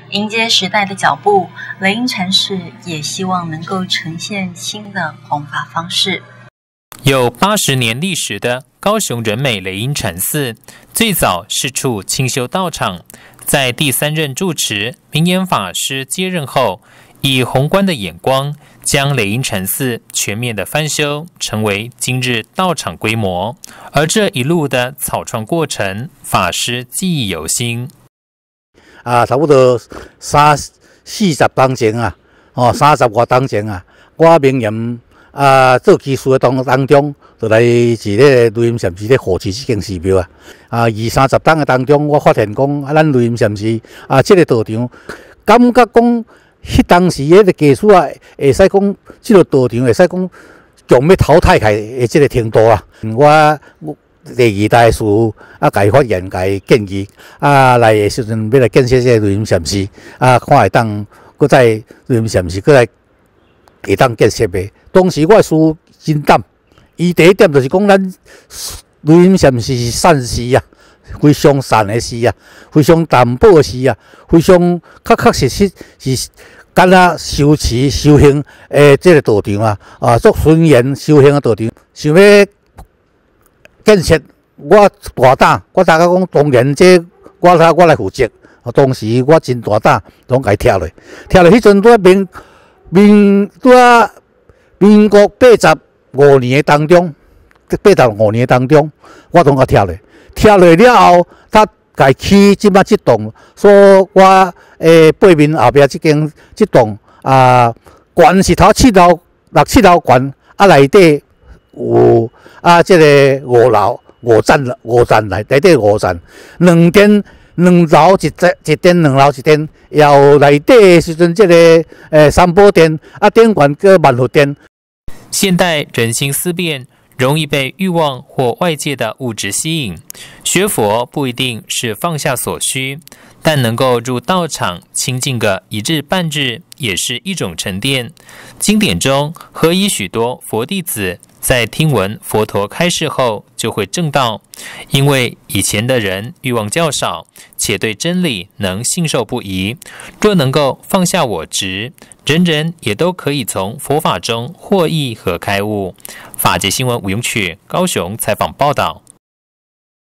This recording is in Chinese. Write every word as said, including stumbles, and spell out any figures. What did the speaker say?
迎接时代的脚步，雷音禅师也希望能够呈现新的弘法方式。 有八十年历史的高雄仁美雷音禅寺，最早是处清修道场，在第三任住持明眼法师接任后，以宏观的眼光，将雷音禅寺全面的翻修，成为今日道场规模。而这一路的草创过程，法师记忆犹新。 啊，差不多三四十当前啊，哦，三十外当前啊，我明言啊做技术的当当中，就来是咧雷音禅师咧护持这间寺庙啊。啊，二三十当的当中，我发现讲啊，咱雷音禅师啊，这个道场，感觉讲，迄当时迄个技术啊，会使讲，这个道场会使讲，强要淘汰开的这个程度啊。我我。第二代师傅啊，甲伊发言，甲伊建议啊，来的时阵要来建设这个雷音禅师啊，看会当，搁再雷音禅师，搁来会当建设的。当时我的师傅真胆，伊第一点就是讲，咱雷音禅师是善士啊，非常善的士啊，非常担保的士啊，非常确确实实是敢若修持修行诶，这个道场啊，啊，做纯言修行的道场，想要。建设我大胆，我大家讲当然这我来我来负责。当时我真大胆，拢甲伊拆落，拆落迄阵在民民在民国八十五年的当中，八十五年的当中，我拢甲拆落，拆落了后，他家起即摆即栋，所以我诶背面后壁即间即栋啊，悬是头七楼六七楼悬，啊内底有。啊，这个五楼五站五站内内底五站，两间两楼一间一间，两楼一间，然后内底的时阵，这个诶三宝殿啊，顶悬个万福殿。 现代人心思变，容易被欲望或外界的物质吸引。学佛不一定是放下所需，但能够入道场清静个一日半日，也是一种沉淀。经典中何以许多佛弟子在听闻佛陀开示后就会证道？因为以前的人欲望较少，且对真理能信受不疑。若能够放下我执，人人也都可以从佛法中获益和开悟。法界新闻吴永曲高雄采访报道。